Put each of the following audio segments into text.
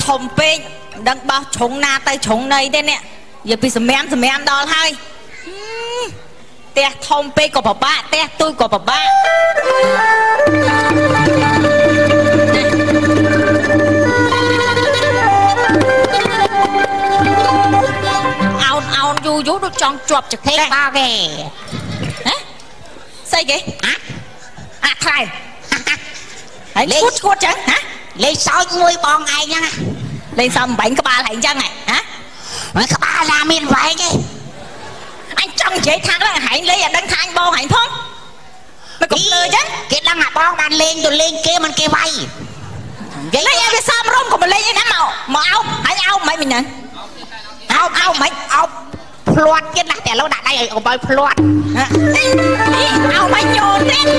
thom pe đăng bao chống na tay chống này thế nè giờ bị sầm em đó hay te thom pe của bà te tôi của bà ao du du nó tròn chuột chụp thế bao kì hả xây kì thay hãy cút chẳng hả lấy sao nuôi bò ngày nha lấy sao bệnh các ba lại chăng này hả các ba làm miền vậy chứ anh trong chế thang đó hãy lấy ở đăng thang bò hãy không mày cũng lười chứ cái đăng hạ bò bàn lên rồi lên kia mình kia vay lấy em cái sao rong của mình lấy cái màu áo hãy áo mày mình nhận áo mày áo plot cái nátแต่เราđặt đây ở bơi plot áo mày nhồn đấy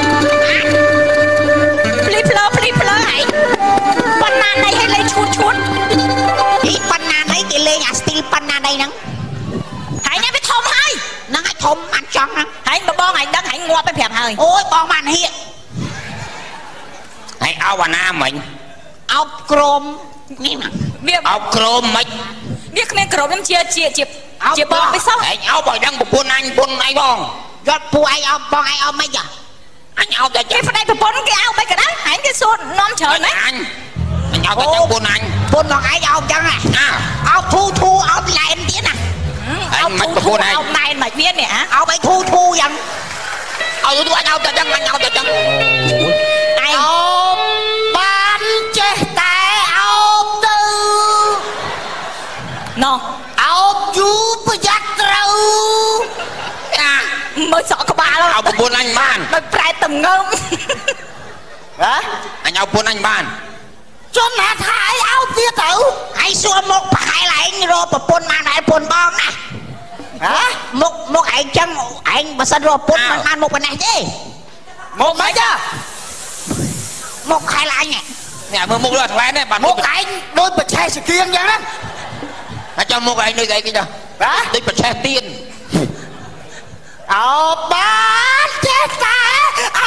plip lơ hãy banana này hay lấy chuột ý banana này cái lên à steel banana đây nắng hãy nhá với thom hai nắng hãy thom ăn trắng nắng hãy mà bong hãy đăng hãy ngoa với phèm hơi ôi bong màn hiện hãy áo banana mình áo chrome áo chrome mình biết cái chrome em chia bong với sao áo bòi đăng một buôn anh bong giọt pu ai áo bong ai áo mấy giờ anh áo để cái phần này phải bón cái áo mấy cái đó hãy cái xôn non trời đấy anh áo để chẳng buôn còn ai áo chẳng à áo thu áo lại em biết nè áo thu áo này mày biết nè áo bay thu dần áo thu anh áo để chẳng áo bán chế tay áo tư no áo chú bây giờ trâu mới sợ có ba đâu. Áo buôn anh ban. Mày phải tầm ngâm. Hả? Anh áo buôn anh ban. Cho nè thái áo kia tử. Hãy xua một phải lại anh rồi bà buôn mang lại buôn bong nè. Hả? Một anh chân anh bà sân rồi buôn mang một bên này chứ. Một mấy chứ? Một hai là anh nè. Nè mới một lần lại này bạn một anh đôi bật xe sự kiêng vậy đó. Hãy cho một anh nơi đây kia cho. Hả? Đôi bật xe tiên. Bán chết ta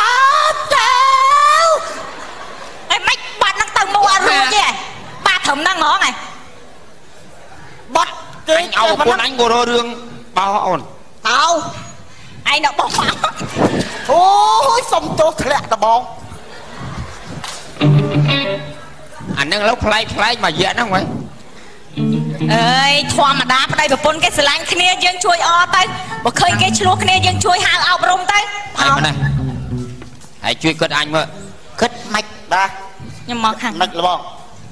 tao em mấy bạn đang tầng mua ăn luôn chứ ba thầm đang ngó này bắt anh áo của anh của đôi đường bao ổn tao anh đã bóng pháo ôi xong tốt thế là bóng anh đang lúc play mà dễ không vậy ơi thoa mà đá vào đây và pôn cái sờ lanh kia dân chui o tay và khơi cái chuột kia dân chui hao ao rong tay hãy chui cất anh mà cất mạch ba nhưng mà hàng mạch là bong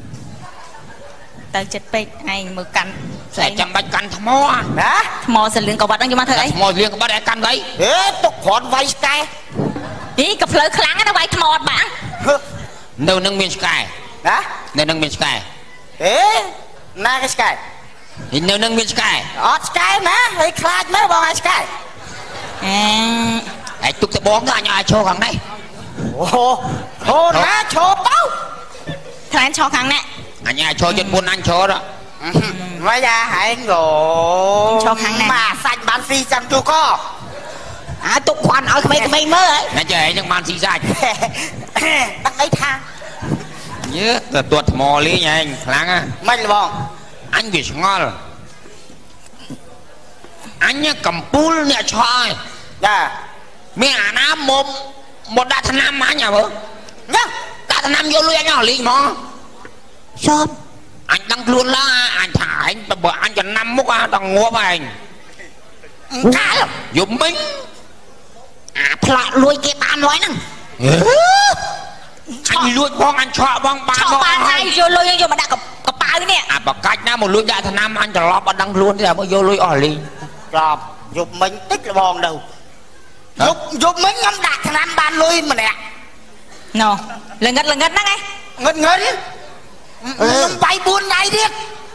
tới chật pe anh mới cắn sẽ chăm bạch cắn thầm mò đó mò sẽ liền cầu bạch anh cho mà thấy mò liền cầu bạch để cắn đấy ế tục hòn vay sky ý cặp lưỡi kháng nó vay thầm mò bạn đâu nâng miền sky đó đâu nâng miền sky ế na cái sky thì nếu nâng miền sky sky má hay khai mấy bọn ai sky hãy tục sẽ bóng ra nhà cho thằng này ná cho tao thằng anh cho thằng này anh nhà cho chân buôn anh cho đó bây giờ hãy ngủ cho thằng này mà sạch bán phi chẳng chú có tục khoan ở mấy mơ ấy nãy giờ nhưng bán phi sạch bắt lấy thang nhớ là tuột mò lý nha anh láng á mấy là bọn anh bị ngon anh nhá cầm pul nè trời dạ mẹ nam một đại thần nam má nhà vợ nhá đại thần nam vô lui anh nhỏ liền nó sao anh đang luôn là anh thả anh bữa anh cho năm mốc đang ngua vào anh cá dùng mình plạ lui cái bàn nói nè anh lui bong anh cho bong bàn này vô lui vô mà đã có bao nè bảo cách na một lui đại thần nam anh cho lo bạn đang luôn thế là mới vô lui ở liền rồi dục mình tích là bòn đầu dục mình ngâm đạt thằng nam ban lui mà nè no lần ngất đó nghe ngất ngâm bay buôn này đi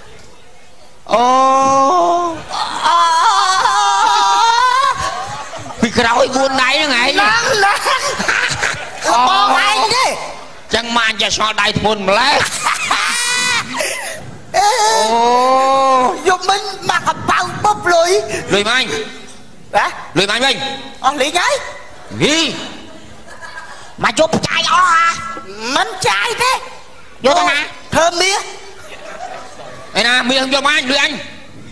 vì cái đó buôn này nữa ngày bòn anh đi chẳng mang cho so đại thôn mà lấy dục mình mà gặp bao bóp lùi mà anh hả lùi mà anh mình lùi ngay gì mà chụp trai hả mình trai thế vô thế nào thơm mía ấy nè miếng cho anh đưa anh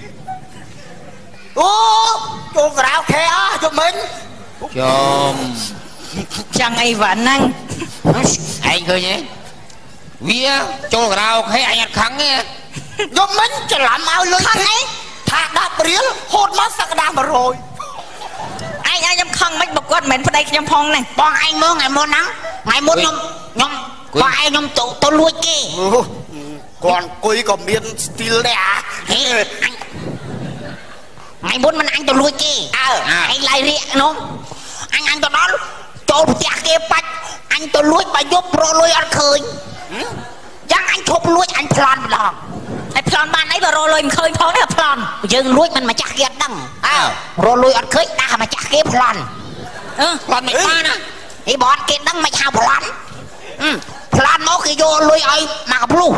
ô cho gạo khe cho mình cho chẳng ai vẫn năng anh khơi nhé vía cho rau hay anh ăn khắng nhé cho mình cho làm ao lưới khăn ấy thà đạp riêng hốt mắt sắc đạp mà rồi anh nhâm khăn mấy bọc quần mình vào đây nhâm phong này bọn anh mơ ngày mơ nắng ngày mốt nhom bọn anh nhom tôi lui kia còn cuối còn miên style đấy à ngày mốt mình anh tôi lui kia anh lại riêng nó anh tôi đó cho tiệc kia bạch anh tôi lui bà giúp pro lui ăn khơi chắc anh chụp lui anh plan lòng ไอ้พลอนบ้านไหนบ่โรลอยมันเคยพ้องเนี่ยพลอน dương luiมันมาจากเกียรดังpro lui ăn khơi taมาจากเกียร plan plan mày pha nè ไอ้บอสเกียรดังไม่ชาว plan plan nó khi vô lui ai mà gặp lu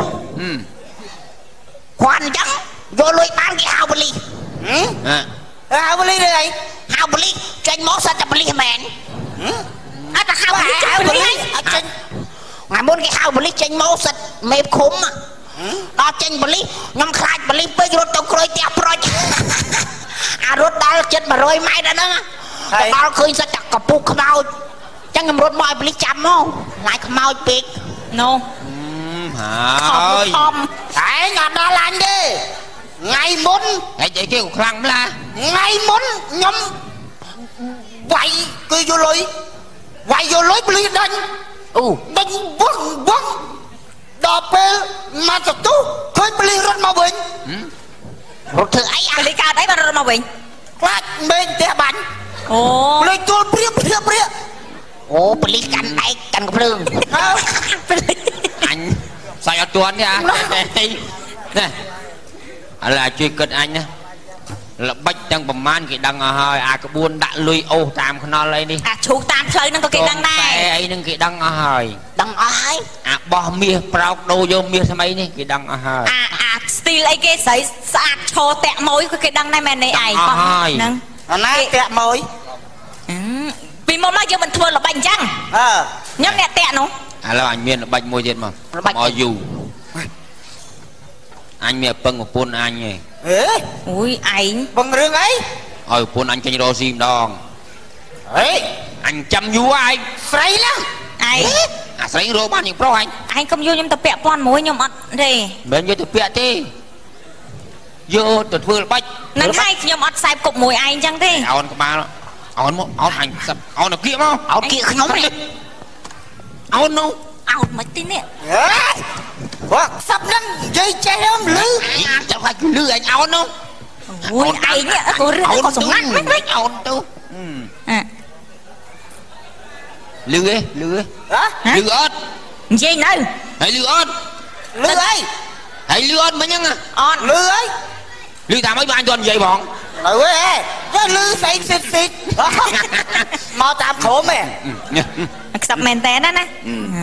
quan chẳng vô lui bán cái hào bali hào bali đây này hào bali tranh món sao chập bali mèn ta hào bali ngày muốn cái hào bali tranh món sao mềm khúm đó tranh bali nhom khai bali bây giờ tôi coi tiệp rồi rốt đó chết mà rồi mai đó đó tao khơi sao chặt cặp bục khmao chẳng nhom rốt mỏi bali chăm không lại khmao bịt no hả cái nhà đó là anh đi ngày muốn cái chị kêu khăn là ngày muốn nhom quay cứ vô lối bali đánh đánh vâng đọc mà thật tú thôi bali rất mau bình một thứ ấy bali cao đấy mà rất mau bình quát bên té bắn bali tôi priệp bali cắn đây cắn cái lưng anh sao cho tuấn nha nè là truy cất anh nhá là bách tăng bầm man cái đăng hơi cái buôn đã lui ô tam nó lấy đi chú tam chơi nó có cái đăng này ấy nâng cái đăng hơi đăng ai bỏ mía prao đồ vô mía sao mấy đi cái đăng hơi style ấy cái sấy sạch cho tẹt mối cái đăng này mày này ai nâng này tẹt mối vì một mai giờ mình thua là bánh chăng nhắm nè tẹt nó là anh miền là bánh môi diện mà mò dù anh miền bưng một pôn anh này ui anh bưng rương ấy pôn anh chanh rô sim đòn anh chăm vú ai sấy lắm ai sấy rô bán những pro anh không vô nhưng tập bẹ pon mối nhưng mà đây bên vô tập bẹ thế vô tập vừa bách nâng hai nhưng mà sai cục mùi anh chăng thế áo có ba áo anh sập áo nó kia không áo kia không này áo nó áo mấy tin nè sắp nâng dây che em lư chẳng phải lư anh áo nó ui anh nhá có rửa có sống nặng mấy áo đâu lư ấy lư ớt gì nữa hãy lư ớt hãy lư ớt mấy nhá lư ấy lư thả mấy bạn toàn vậy bọn lư xịt xịt mau tạm khổ mẹ sập mền té đó nè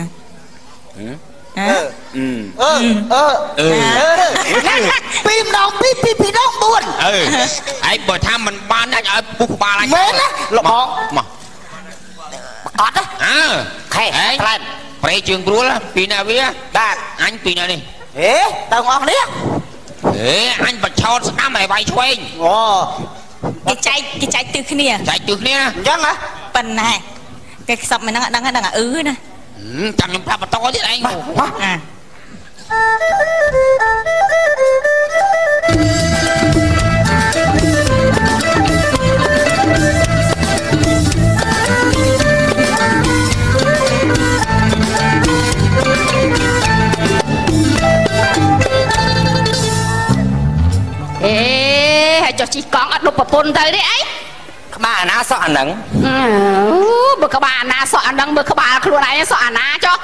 phim đông pi đông buồn ấy bởi tham mình ban anh ở bục ba anh mến á lộc mà cọt á khay phải trường búa là pina vía đạt anh pina đi tao ngon đấy anh bật cho sao mày bay xoay cái trái từ khi nè trái từ kia chắc hả phần này cái sập mình đang nè chẳng nhầm ra mà to thế anh hãy cho chị con ở đục bồn tới đấy ấy bà na sợ nắng bữa các bà na sợ nắng bữa các bà luôn này sợ na cho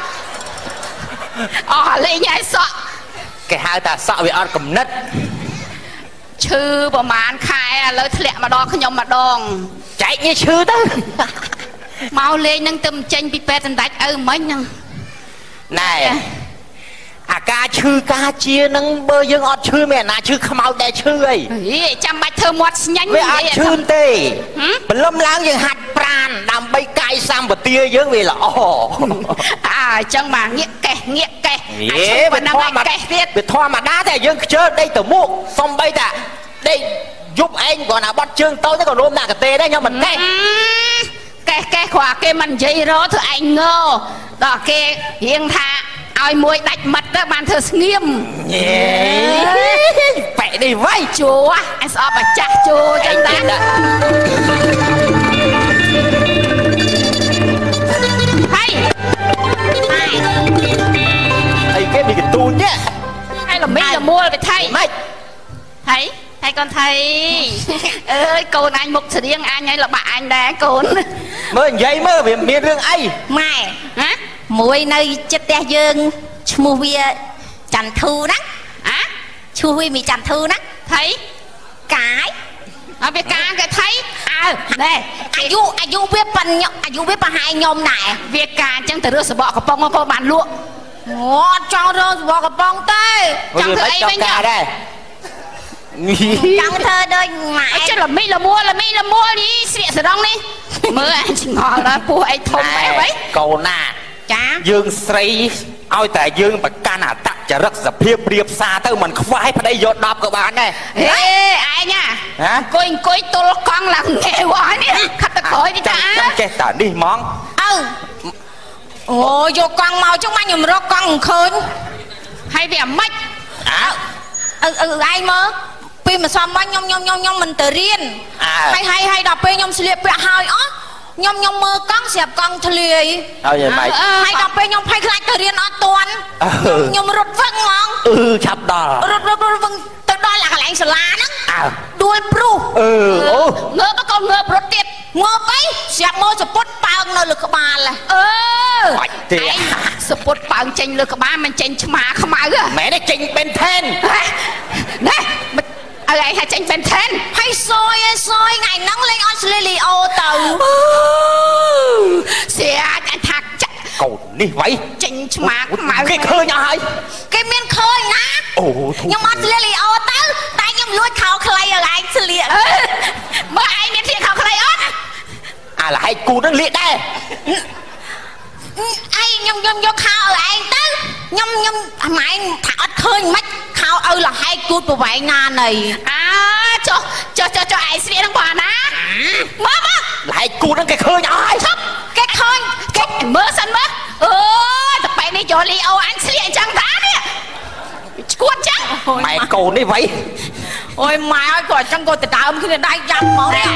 lấy nhảy sợ cái hai ta sợ bị ăn cầm nứt chư bà màn khai lời thẹn mà đo không nhom mà đong chạy như chư đó mau lên nâng tâm tranh bị pet đánh mấy nâng này ca chư ca chia nâng bơ dương ọt chư mẹ na chư không ao để chư ấy chăm bạch thơ một nhanh với ọt chư tê lâm láng dương hạt pran đam bay cay sam បទាយើងវាល្អអញ្ចឹងមកងាកកេះងាកកេះវាធម្មតាទៀតវាធម្មតាតែយើងខ្ជិលដេកទៅមុខសំបីតាដេកយប់ឯងគ្រាន់តែបត់ជើងតូចទៅក៏រួមដាក់កាទេដែរខ្ញុំមិនកេះកេះគ្រាន់គេមិននិយាយរធ្វើឯងងើដល់គេរៀងថាឲ្យមួយដាច់មិត្តទៅបានធ្វើស្ងៀមបែកនេះវៃជួអញស្អប់អាចាស់ជួចេញតាហើយអីគេមានកទូចទេហើយល្មិចល្មួលទៅថៃម៉េចថៃកូនថៃអើយកូនអញមុខស្រៀងអញឲ្យលបាក់អញដែរកូនមើលនិយាយមើលវាមានរឿងអីម៉ែណាមួយនៅចិត្តផ្ទះយើងឈ្មោះវាចន្ទធូណាឈ្មោះវាមីចន្ទធូណាថៃកាយអើវាកាគេថៃណែអាយុវាប៉ុនអាយុវាប្រហែលខ្ញុំដែរវាកាអញ្ចឹងទៅរើសបកកំប៉ុងមកកូនបានលក់អូចង់រើសបកកំប៉ុងទេចង់ធ្វើអីវិញដែរចង់ធ្វើដូចម៉ែអញ្ចឹងល្មិចល្មួលនេះស្រៀកសរងនេះមើលអញឆ្ងល់ដល់ពោះអីធំបែបហីកូនណាចាយើងស្រីឲ្យតែយើងប្រកាន់អត្តចរិតសភាពរៀបសារទៅមិនខ្វះប្តីយក10ក៏បានដែរហេឯងអង្គុយទល់កង់ឡើងគេវ៉ានេះខាត់ទៅក្រោយនេះតាចាំចេះតានេះហ្មងអូយកកង់មកចឹងមកខ្ញុំរកកង់មិនឃើញហើយវាអាម៉េចឯងមើលពីម្សិលមិញខ្ញុំមិនទៅរៀនហើយដល់ពេលខ្ញុំស្លៀកពាក់ហើយអស់ខ្ញុំមើលកង់ស្រាប់កង់ធ្លាយហើយម៉េចហើយដល់ពេលខ្ញុំភ័យខ្លាចទៅរៀនអត់ទាន់ខ្ញុំរត់វឹងហ្មងឆាប់ដល់រត់វឹងទៅដល់កន្លែងសាលាហ្នឹងដួលព្រុសអូងើបក៏ងើបរត់ទៀតងើបអីស្រាប់មើលសពុតប៉ើងនៅលើក្បាលបាច់ទេសពុតប៉ើងចេញលើក្បាលមិនចេញឆ្មាខ្មៅមែនទេចេញបេនថេនណែឲ្យឯងថាចេញបេនថេនហើយសយថ្ងៃហ្នឹងលេងអត់ស្លីលីអូទៅស្អាតអញថាចាក់កូននេះវៃចេញឆ្មាខ្មៅគេឃើញអស់ហើយគេមានឃើញណាខ្ញុំអត់ស្លីលីអូទៅតែខ្ញុំលួចខោខ្លីឲ្យឯងស្លៀកមើលឯងមានស្លៀកខោខ្លីអត់អាលហែកគូនឹងលៀកដែរឯងខ្ញុំយកខោឲ្យឯងទៅខ្ញុំអាម៉ែងថាអត់ឃើញមិនខោឲ្យលហែកគូតប្រវែងណាណីចុះឯងស្លៀកនឹងបានណាមើលលហែកគូតនឹងគេឃើញអស់ហើយឈប់គេឃើញគេមើលសិនមើលអូយតែបែរនេះយកលីអូអញស្លៀកអញ្ចឹងតានេះឈួតចឹងម៉ែកូននេះវៃអូយម៉ែឲ្យគាត់អញ្ចឹងគាត់ទៅដើមគ្នាដៃយ៉ាប់មកនេះ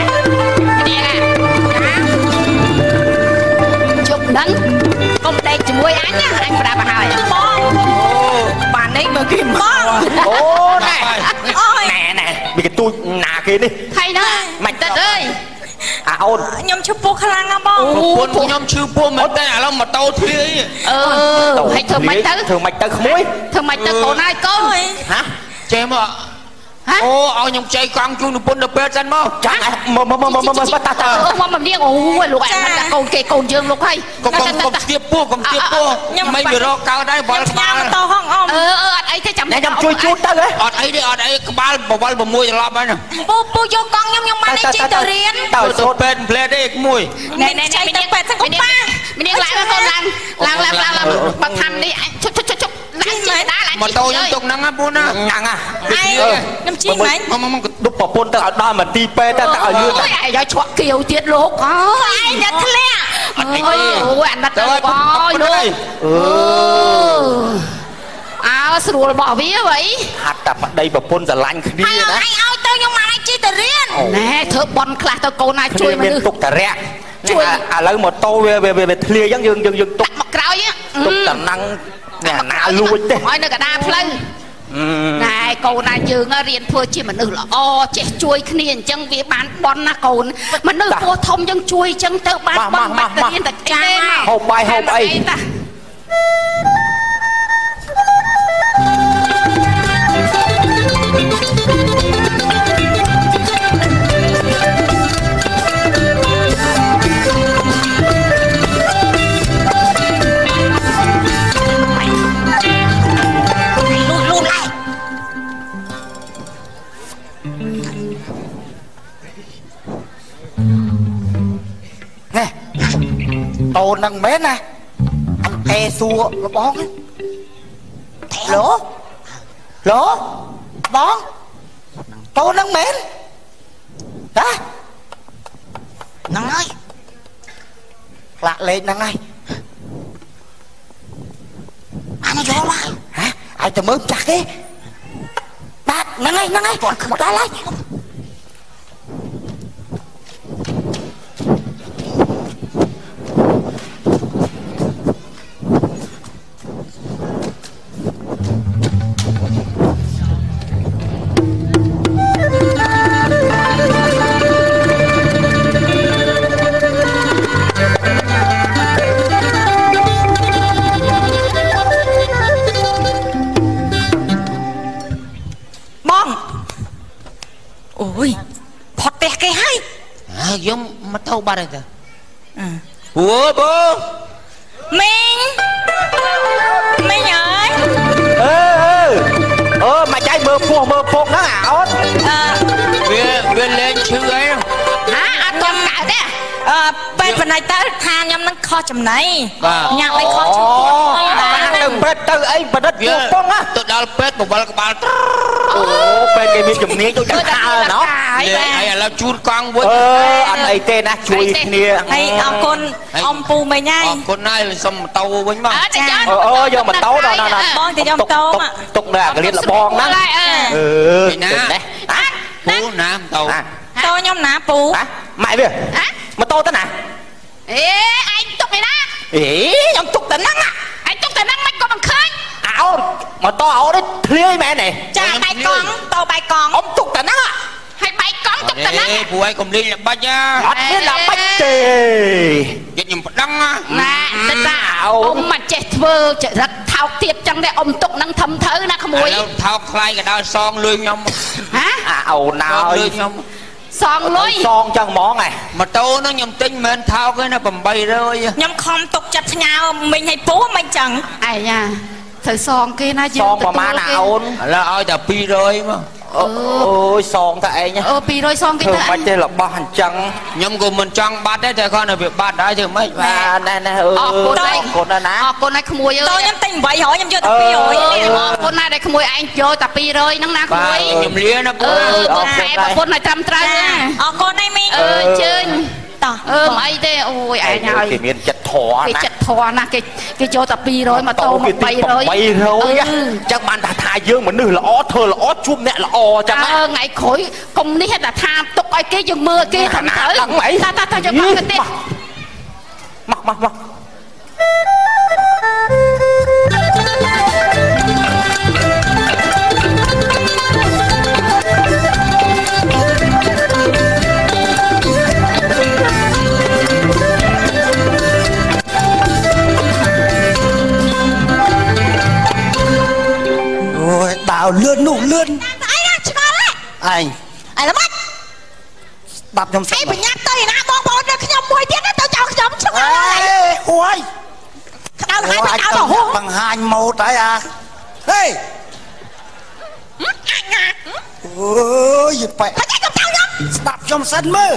ជប់ហ្នឹងកុំដេកជាមួយអញអញប្រាប់ឲ្យបងបាននេះមើលគេមកអូណែមានកទូចណាគេនេះថៃណាមិនទឹកអើយអូនខ្ញុំឈឺពោះខ្លាំងណាស់បងប្រពន្ធខ្ញុំឈឺពោះមិនតែឥឡូវម៉ូតូធ្លាយហើយធ្វើម៉េចទៅក្មួយធ្វើម៉េចទៅកូនហើយកូនហ៎ចេះមកអូឲ្យខ្ញុំចៃកង់ជូនប្រពន្ធទៅពេលសិនមកចាំមកតាមកនាងអូយលោកអាមិនដាក់កូនគេកូនយើងលោកហើយកុំស្ទាបពោះខ្ញុំមិនវារកកើតដែរបលក្បាលតោហងអមអត់អីទេចាំខ្ញុំជួយជូតទៅអត់អីទេអត់អីក្បាលបវល6ត្រឡប់ហើយពូយកកង់ខ្ញុំបានជិះទៅរៀនទៅសូត្រពេទ្យផ្លែទេក្មួយណែចៃទៅពេទ្យសិនកុំប៉ាមីនាងឡើងកូនឡើងបាត់ខាន់នេះជុបឡើងជិះដែរឡើងម៉ូតូខ្ញុំទុកហ្នឹងណាពូណាហ្នឹងខ្ញុំជិះហ្មងមកដុបប្រពន្ធទៅឲ្យដល់មន្ទីរពេទ្យទៅឲ្យលឿនទៅឲ្យឆ្ក់គៀវទៀតលោកអូឯងអ្នកធ្លាក់អូយអាណិតទៅបងលោកស្រួលរបស់វាវ៉ៃហាត់តែប្តីប្រពន្ធស្រឡាញ់គ្នាណាឯងឲ្យទៅខ្ញុំមកឲ្យជិះទៅរៀនណែធ្វើបន់ខ្លះទៅកូនណាជួយមនុស្សទុកតារាក់ជួយឥឡូវម៉ូតូវាធ្លាអញ្ចឹងយើងទុកមកក្រោយទុកតំណឹងណាលួចទេឲ្យនៅកណ្ដាលផ្លូវណែកូនណាយើងរៀនធ្វើជាមនុស្សល្អចេះជួយគ្នាអញ្ចឹងវាបានបន់ណាកូនមនុស្សពោះធំយើងជួយអញ្ចឹងទៅបានបន់បាត់ទៅរៀនតែចាហូបបាយហូបអី tô nâng mến nè anh e xua nó bón lỗ lỗ bón tô nâng mến hả nâng ơi lạ lên nâng ơi anh nó vô lại hả ai tao mới chặt đi bác nâng ơi một cái lấy ôi phọt tẹt cái hay giống mà tao ba đây ta bố mình ơi mà trái mơ phun nó ảo về lên chữ ấy hả anh nhầm cả đấy bên phần này tới tha nhầm nó kho chầm này nhạc này kho chầm đừng bết từ ấy mà đất vô phong á tôi đào bết một balak bal bên cái miếng chùm miếng tôi chẳng tha nó này là chun con với anh ấy tên á chui kia hay ông pu mày nhai con này là xong tàu với mà giờ mà tấu đâu nè bon thì trong tàu mà tục nè cái liệt là bon đó phú nam tàu tôi nhóm nã pu mày biết mà tôi tên nè anh tục này đó ông tục tên năng á anh tục tên năng mày có bằng khơi ảo mà to ảo đấy thưa mẹ này cha bài con tôi bài con ông tục tên năng á hay bay con tục tên năng phụ ấy cùng đi là bách á bắt biết là bách chì dịch nhầm đăng á nè tên ra ông mà chết vơ chết rất thao tiệp chẳng để ông tục năng thầm thớ na không mùi thao khai cái đó son lươn nhom hả ảo nào son lươn son chân món này mà tô nó nhầm tinh men thao cái nó bầm bay rồi nhóm không tục chặt nhau mình hay bố mình chẳng ai nha thời son kia na son mà má nào là ai tập pi rồi mà ôi son tại nhá pi rồi son kia thường phải chơi là ba hành chân nhầm của mình trăng bát đấy thì con là việc bát đấy thì mấy nè con này không mùi ơi tôi nhắm tin vậy hỏi nhắm chưa tập pi rồi con này đây không mùi anh vô tập pi rồi nắng nắng không mùi nhầm lia nó con này trăm trái con này mình chơi mấy thế ôi anh ơi cái miếng chật thò cái chật thò nè cái vô tập pi rồi mà tô một bay rồi chắc bạn đã thà dương mà nữ là ó thơ là ó chum nè là o chắc ngày khối công đi hết là tham tục ai cái dừng mưa kia thầm thở ta cho con cái tiền mặc ôi đào lươn nụ lươn anh là mất đập trong ai bị nhát tay nè bon nó nhom mùi tiếng nó tao chọn chấm ôi đâu hai cái đâu hú bằng hai màu trái à hey ôi gì phải đập trong sân mơ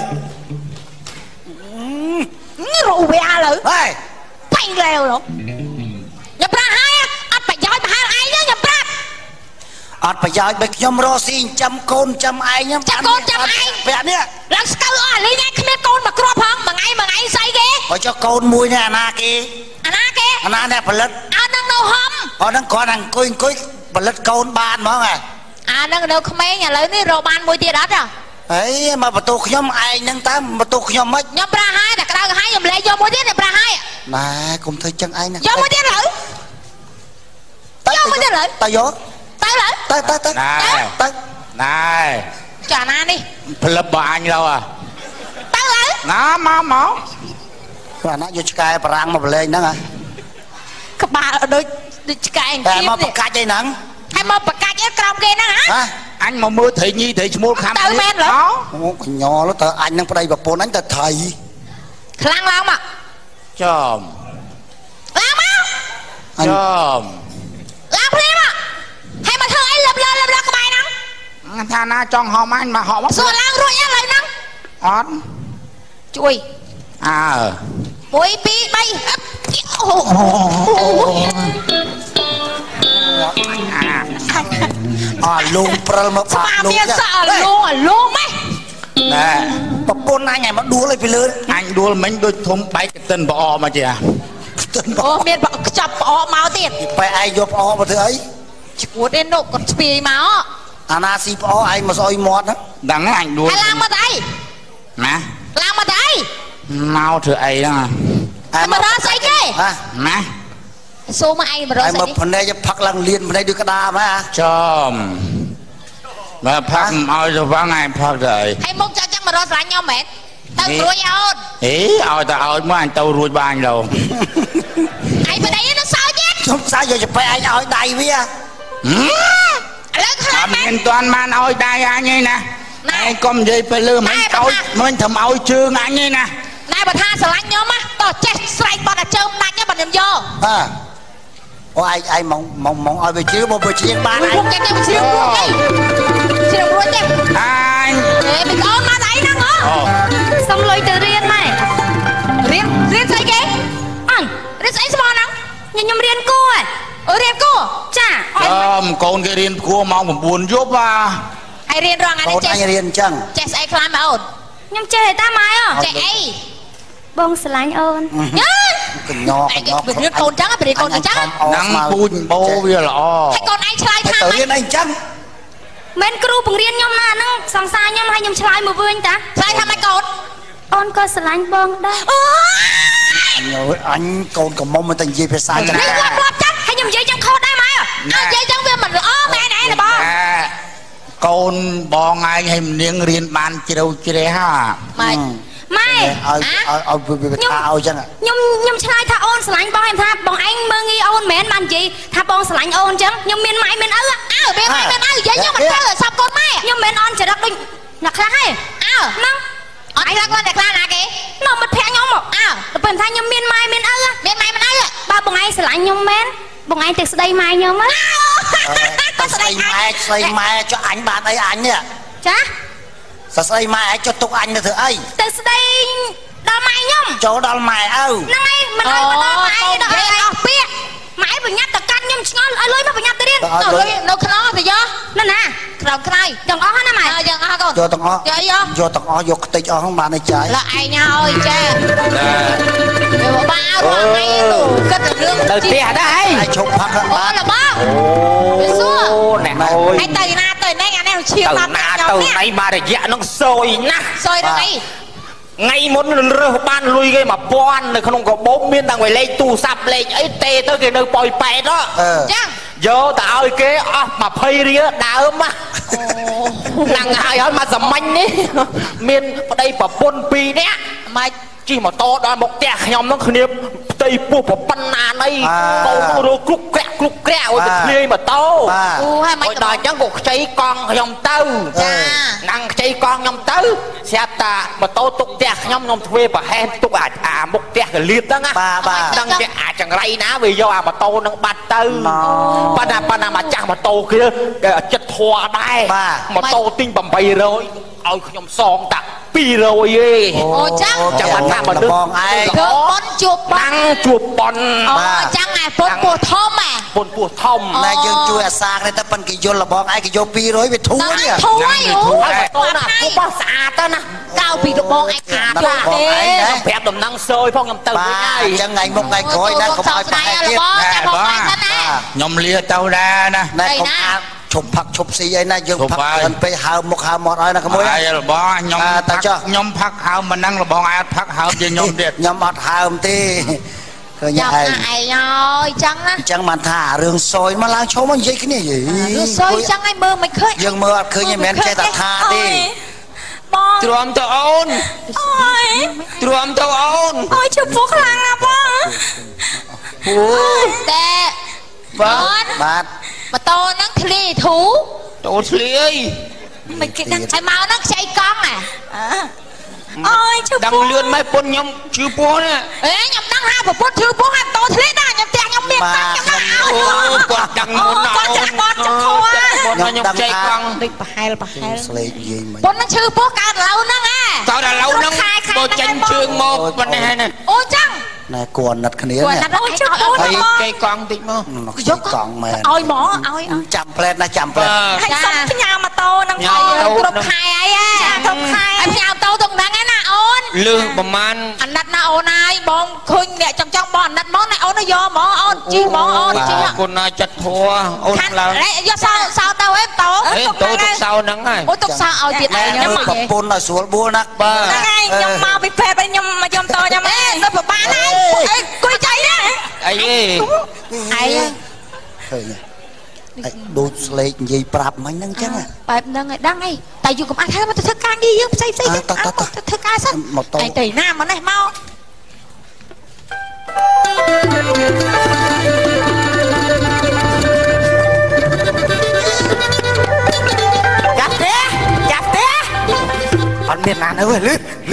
rượu bia lử hey bay leo rồi nhập ra hai anh phải giỏi mà hai ai nhá nhập ra anh phải giỏi bịch nhom rosin chăm côn chăm ai nhá chăm côn chăm ai vẽ nè lần sau lý nhá không biết côn mà crop không mà ngay say ghê có cho côn mùi nè na kia anh nè phải lật anh đang đâu không đang có thằng cùi phải lật côn ban món à đang đâu không mấy nhà lớn đi rồi ban mùi tia đất à ấy mà tụt nhóm ai nâng tám mà tụt nhóm mấy nhóm ra hai là cái hai nhóm lệ vô mùi tia này ra hai nè cùng thấy chân ai nè vô mùi tia lử vô mùi tia lử tao vô tới này trả na đi lập bà anh đâu à tao lử nó máu và nó vô cái parang mà lên đó hả các bà ở đôi cái mà bạc cá đây nắng hay mà bạc cá cái còng kia nè hả anh mà mưa thị nhi thì mua khám tự men lắm nhỏ nó tờ anh đang đây và bốn anh tờ thầy lăng lắm à chòm làm không chòm làm thêm à hay mà thơ ấy lập lên cái bài năng thà na trong họ anh mà họ mất rồi lang rồi nhá lời năng on chui 1 2 3 ลุงเปรลมาปากลุงเนี่ยลุงไหมนែប្រពន្ធអញមកដួលឲ្យពីលើអញដួលមិញដូចធំបែកកិនបអមកជាអូមានចាប់បអមកទៀតបែឯងយកបអមកធ្វើអីឈួតឯនោះគាត់ស្ពាយមកអាណាស៊ីបអឯងមកស្អុយមាត់ហ្នឹងដឹងអញដួលហើយឡើងមកទៅអីណាឡើងមកទៅអីមកធ្វើអីហ្នឹងមករកស្អីគេណាសូមឯងមករកស្អីមកភ្នែកផឹកឡើងលៀនភ្នែកដូចក្តារហ្មងចំមកផឹកឲ្យទៅវងឯងផឹកទៅអីហើយមកចាចឹងមករកស្រឡាញ់ខ្ញុំមែនទៅរួចអូនអេឲ្យទៅឲ្យមកអញទៅរួចបាញ់ទៅឯងប្តីnóសើចទៀតខ្ញុំសើចយកទៅឯងឲ្យដៃវាឥឡូវខ្លាំងមែនមិនទាន់បានឲ្យដៃអញទេណាឯងកុំនិយាយទៅលើមិនឲ្យមិនធ្វើឲ្យជើងអញទេណាណែបើថាស្រឡាញ់ខ្ញុំណាតោះចេះស្រែកបាត់តែជើងដាច់បើខ្ញុំយកអូឯងមកឲ្យវាជឿមកវាជៀងបានឯងចេះទៅជឿរួចទេជឿរួចទេអញហេមិនអូនមកឯហ្នឹងហ៎សុំលុយទៅរៀនម៉ែរៀនស្អីគេអញរៀនស្អីស្មោះហ្នឹងខ្ញុំរៀនគួររៀនគួរចាកូនគេរៀនគួរម៉ោង 9 យប់ហើយរៀនរងថ្ងៃនេះចេះរៀនអញ្ចឹងចេះស្អីខ្លាំងម៉ែអូនខ្ញុំចេះតែម៉ែចេះអីបងស្រឡាញ់អូនកញ្ញោបរៀនកូនចឹងបរៀនកូនចឹងហ្នឹងពូជបោវាល្អហើយកូនឯងឆ្លើយថាទៅរៀនអីចឹងមិនគ្រូបង្រៀនខ្ញុំណាហ្នឹងសង្សារខ្ញុំឲ្យខ្ញុំឆ្លើយមកវិញតាឆ្លើយថាម៉េចកូនអូនក៏ស្រឡាញ់បងដែរអញកូនកុំមកតែនិយាយភាសាចឹងនេះគាត់ចាស់ហើយខ្ញុំនិយាយចឹងខុសដែរម៉ែនិយាយចឹងវាមិនល្អម៉ែឯងបងកូនបងឯងឲ្យនាងរៀនបានជ្រៅជ្រះហ่าម៉ែម៉ែឲ្យវាថាឲ្យចឹងខ្ញុំឆ្លើយថាអូនស្រឡាញ់បងខ្ញុំថាបងឯងមើងងាយអូនមិនមែនបាននិយាយថាបងស្រឡាញ់អូនចឹងខ្ញុំមានម៉ែមានឪមានម៉ែមានឪនិយាយខ្ញុំមិនត្រូវសពកូនម៉ែខ្ញុំមិនមែនអន់ចរិតដូចអ្នកខ្លះទេហ្នឹងអត់ឯងឡើងអ្នកខ្លះណាគេនោះមិត្តភក្តិខ្ញុំទៅពេលថាខ្ញុំមានម៉ែមានឪមានម៉ែមានឪបើបងឯងស្រឡាញ់ខ្ញុំមែនបងឯងទៅស្ដីម៉ែខ្ញុំហ៎ទៅស្ដីម៉ែចុះអញបានអីអញនេះចាសស្ដីម៉ែឯងចុះទុកអញទៅធ្វើអីទៅស្ដីដល់ម៉ែខ្ញុំចូលដល់ម៉ែឪហ្នឹងហើយមិនឲ្យមកដល់ម៉ែដល់ឲ្យអស់ពាក្យម៉ែបញ្ញត្តិទៅកាន់ខ្ញុំឆ្ងល់ឲ្យលុយមកបញ្ញត្តិទៅរៀនទៅលុយនៅក្នុងទៅយកណាណាក្រោមក្រោយទាំងអស់ណាម៉ែយ៉ាងអស់កូនយកទាំងអស់យកទាំងអស់យកខ្ទេចអស់ហ្នឹងបានឲ្យចាយឡើឯងឲ្យចាវាបារងថ្ងៃនោះគិតរឿងទៅផ្ទះដែរហើយឈប់ផឹកបានអូរបស់វាសួរណែអើយហើយទៅណាទៅណែអានេះឈៀងមកណាទៅណៃមករយៈនឹងសយណាស់សយដល់អីថ្ងៃមុនរើសបានលុយគេ1000នៅក្នុងកាបូបមានទាំងលេខទូរស័ព្ទលេខអីទេទៅគេនៅប៉ោយប៉ែតចឹងយកទៅឲ្យគេអស់20រៀលដើមហ្នឹងហើយមកសម្ាញ់នេះមានប្តីប្រពន្ធ2នាក់ម៉េចជិះម៉ូតូដល់មុខផ្ទះខ្ញុំហ្នឹងគ្នាផ្ទៃពោះប្រប៉ុណ្ណាណីកូនរកគ្រប់ក្រាក់ឲ្យទៅធ្លាយម៉ូតូអូហើយមិនដល់អញ្ចឹងក៏ខ្ចីកង់ខ្ញុំទៅចាហ្នឹងខ្ចីកង់ខ្ញុំទៅស្រាប់តាម៉ូតូទុកផ្ទះខ្ញុំធ្វើប្រហែលទុកអាមុខផ្ទះកលៀតហ្នឹងណាដឹងជាអាចង្រៃណាវាយកអាម៉ូតូហ្នឹងបាត់ទៅប៉ុន្តែមកចាស់ម៉ូតូគេចិត្តធွာដែរម៉ូតូទិញ800ឲ្យខ្ញុំសងតា200ទេអូចឹងចាំបានថាមនុស្សបងឯងធ្វើប៉ុនជួបបាំងជួបប៉ុនអូចឹងឯប៉ុនពោះធំប៉ុនពោះធំតែយើងជួយអាសាគ្នាទៅប៉ុនគេយល់របស់ឯងគេយក200វាធូរនេះធូរហើយអូតោះណាគូបោះស្អាតទៅណាកៅពីរបស់ឯងស្អាតទេប្រាប់ដំណឹងសយផងខ្ញុំទៅវិញហើយអញ្ចឹងថ្ងៃមុខថ្ងៃក្រោយណាកុំឲ្យប្រហែលទៀតខ្ញុំលាទៅដែរណាកុំអាឈប់ផឹកឈប់ស៊ីអីណាយើងផឹកមិនពេកហើមមុខហើមមាត់ឲ្យណាក្មួយហើយរបស់ខ្ញុំផឹកហើមមិនហ្នឹងរបស់ឯងអត់ផឹកហើមជាខ្ញុំទៀតខ្ញុំអត់ហើមទេឃើញឯងហើយចឹងណាអញ្ចឹងបានថារឿងសយមកឡើងឈុំមកនិយាយគ្នាយីរឿងសយចឹងឯងមើលមិនឃើញយើងមើលអត់ឃើញមិនមែនចេះតែថាទេបងទ្រាំទៅអូនអូយទ្រាំទៅអូនអូយឈប់ពោះខ្លាំងណាស់បងអូតែបាទម៉ូតូហ្នឹងធ្លាយធូតូធ្លាយមិនគេដឹងឲ្យមកហ្នឹងខ្ចីកង់ណាអូយឈប់ដឹងលឿនម៉េចពុនខ្ញុំជឿពោះណាខ្ញុំដឹងថាប្រពន្ធជឿពោះហើយតូធ្លាយណាខ្ញុំផ្ទះខ្ញុំមានកង់ខ្ញុំអូគាត់ដឹងមុនគាត់ចាំគាត់ចាំខួរខ្ញុំខ្ចីកង់ដូចប្រហែលស្លេកនិយាយមិញពុនហ្នឹងជឿពោះកើតឡូវហ្នឹងកើតឡូវហ្នឹងបើចេញជើងមកប៉ុណ្ណេះណាអូចឹងណែគួរណាត់គ្នាគាត់ណាត់អូជួយទូទៅមកគេកង់តិចមកយកកង់មែនឲ្យហ្មងឲ្យចាំផ្លែតណាចាំផ្លែតហើយសុំផ្ញើម៉ូតូនឹងឲ្យគ្រប់ខែអីចាគ្រប់ខែឲ្យផ្ញើម៉ូតូទៅហ្នឹងណាអូនលឺប្រមាណអាណិតណាអូនហើយបងឃើញអ្នកចង់បងអាណិតមកណាអូនយកហ្មងអូនជីហ្មងអូនជីគុណណាចិត្តធัวអូនឡើងយកសៅទៅអីតោអេតូទុកសៅហ្នឹងហើយអូទុកសៅឲ្យទៀតខ្ញុំមកប្រពន្ធឲ្យស្រួលបួលណាបាទហ្នឹងហើយខ្ញុំមកពីពេទ្យខ្ញុំមកខ្ញុំតខ្ញុំទៅប្របានហើយអីគួយចៃណាអីអីអីឃើញដូចស្លេកនិយាយប្រាប់មិញហ្នឹងចឹងបែបហ្នឹងឯងដឹងអីតែយូរកុំអាចថាមកទៅធ្វើការងារយើងផ្សេងទៅធ្វើការសិនឯងទៅណាមកនេះមកចាប់ទេអត់មានណានៅលឺ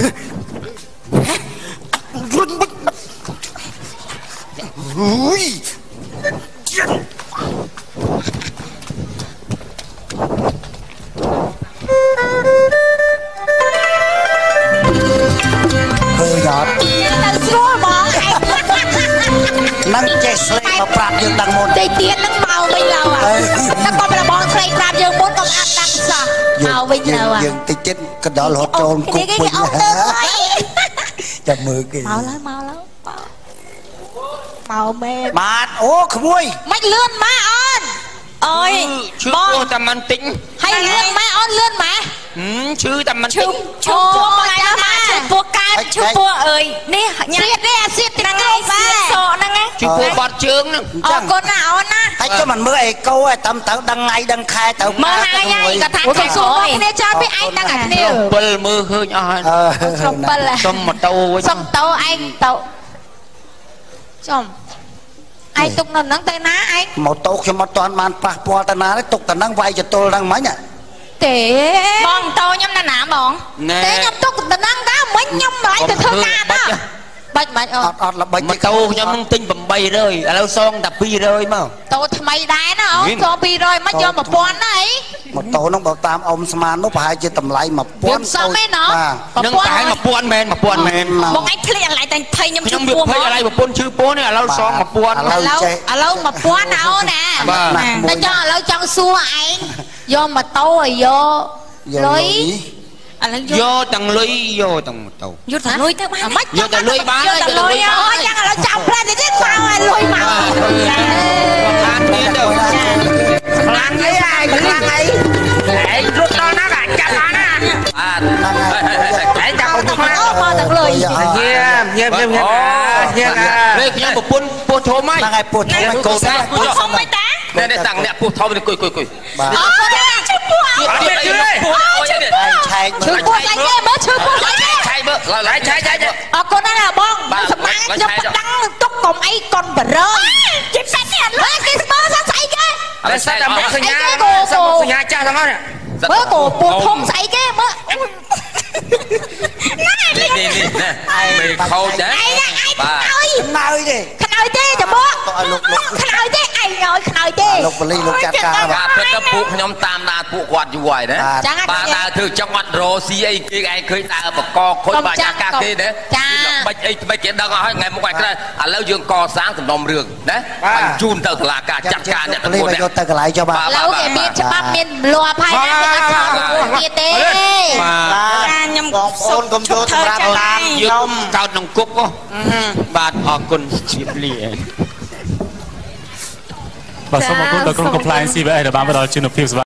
រុនបិទហ៊ុយឃើញអត់ទៅស្រួលហ្មងហ្នឹងចេះស្លេកមកប្រាប់យើងដឹងមុនតែទៀតហ្នឹងមកវិញឡើយតែក៏ប្របងស្លេកប្រាប់យើងមុនក៏អត់ដឹងសោះមកវិញឡើយយើងតិចទៀតក៏ដល់រហូតចូលគុកវិញចាំមើលគេមកឡើយមកមែនបាទអូក្មួយមិនលឿនម៉ាអូនអើយឈឺពោះតែមិនតិចហើយលឿនម៉ាអូនលឿនម៉ាឈឺតែមិនតិចឈឺមកចាម៉ាឈឺពោះកើតឈឺពោះអើយនេះញ៉ាំនេះអាសៀតទាំងឯងសៀតសក់ហ្នឹងឈឺពោះបាត់ជើងហ្នឹងអរគុណណាអូនណាហើយចុះមិនមើលអេកូឯតាមទៅដឹងថ្ងៃដឹងខែទៅមើលហើយក៏ថាគេសួរគ្នាចោលពីឯងដឹងអាគ្នា 7មើលឃើញអស់ហើយក្រុម7 សុំម៉ូតូវិញសុំតោឯងតោចំឯងទុកនៅហ្នឹងទៅណាឯងម៉ូតូខ្ញុំអត់ទាន់បានប៉ះពាល់ទៅណាទេទុកតែហ្នឹងវាយចតុលហ្នឹងមិញទេបងតោខ្ញុំណាបងទេខ្ញុំទុកទៅហ្នឹងតើមិញខ្ញុំមិនទៅធ្វើការដល់បាច់អូអត់ល្បិចម៉ូតូខ្ញុំនឹងទិញ800ឥឡូវសងតែ200មកតោថ្មីដែរណាអូសង200មកយក1000ណាអីម៉ូតូហ្នឹងបើតាមអ៊ំស្មាននោះប្រហែលជាតម្លៃ1000 យើងសំឯណោះនឹងប្រហែល1000មែន1000មែនបងឯងភ្លេចអាឡៃតែភ័យខ្ញុំខ្ញុំវាភ័យអាឡៃប្រពន្ធឈឺពោះនេះឥឡូវសង1000 ឥឡូវ1000ណាអូនណាតែចង់ឥឡូវចង់សួរឯងយកម៉ូតូឲ្យយកលុយ ឥឡូវយកទាំងលុយយកទាំងម៉ូតូយកតែលុយទៅបានមិនយកតែលុយបានយកតែលុយអូយ៉ាងឥឡូវចាប់ផ្លែទៅទៀតសៅឲ្យលុយមកបានទៀតទៅខ្លាំងអីឯងខ្លាំងអីឯងរត់ដល់ណាចាប់បានណាបាទឯងចាប់ទៅខ្លាំងមកទាំងលុយញៀមនេះខ្ញុំប្រពន្ធពោះធំហើយហ្នឹងហើយពោះធំហើយកូនណាពោះធំមិនតានេះតាំងអ្នកពោះធំនេះគុយបាទអូឈឺពោះអត់មានទេឆែកឈឺពោះស្អីគេមើលឈឺពោះស្អីគេឆៃមើលឡើយឆៃអរគុណណាបងសម្រាប់ខ្ញុំដឹងទុកកុំអីកុនបរើជិះសាច់នេះអត់លើគេស្មើស្អីគេឥឡូវសាច់តែមកសញ្ញាសញ្ញាចាស់ទាំងអស់នេះមើលក៏ពោះធំស្អីគេមើលនេះមេខោចដែរបាទខ្នើយទេខ្នើយទេចាំមកខ្នើយទេឯងឲ្យខ្នើយទេលោកបលីលោកចាត់ការបាទពិតទៅពួកខ្ញុំតាមដានពួកគាត់យូរហើយណាបាទដើរធ្វើចង់អត់រស៊ីអីគេឯងឃើញដើរបកខូចបាចាការគេណាល្បិចអីថ្មីគេដឹងអស់ហើយថ្ងៃមុខឲ្យក្រោយឥឡូវយើងកសាងសំណុំរឿងណាបញ្ជូនទៅតុលាការចាត់ការអ្នកទាំង4 យកទៅកន្លែងចុះបាទឥឡូវគេមានច្បាប់មានលាប់ហើយណាគេអត់ខំទៀតទេបាទខ្ញុំបងប្អូនកុំចូលសម្រាប់តាមខ្ញុំកោតក្នុងគុកបាទអរគុណជម្រាបលាបាទសូមអរគុណដល់ក្រុម compliance CBA ដែលបានផ្ដល់ជូនភាព